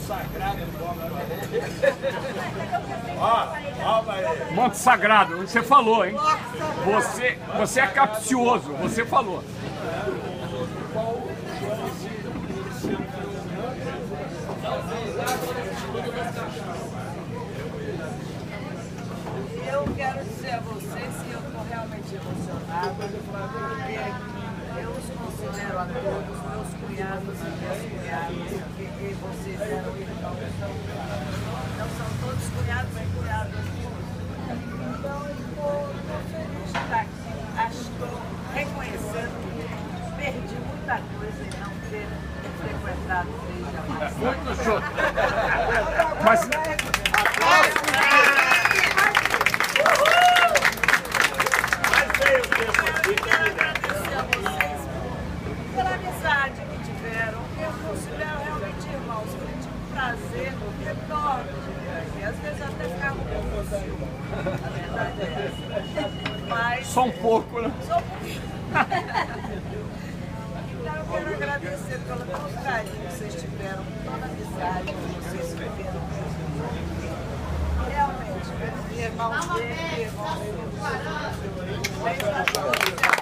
Monte Sagrado, você falou, hein? Você é capcioso, você falou. Eu quero dizer a vocês que eu estou realmente emocionada, porque eu os considero a todos, meus cunhados e minhas cunhadas, que vocês eram irmãos. Então são todos cunhados e cunhadas. Então eu estou feliz de estar aqui. Acho que estou reconhecendo que perdi muita coisa em não ter frequentado desde a mais. Muito show. Mas... Pela amizade que tiveram, eu considero realmente irmãos. Eu tive um prazer enorme de ver aqui. Às vezes até ficava um pouco ciúme, a verdade é essa. Mas, só um pouco, né? só um pouquinho. Então eu quero agradecer pelo todo carinho que vocês tiveram, por toda a amizade que vocês viveram. Realmente, irmãos dele, irmãos meus.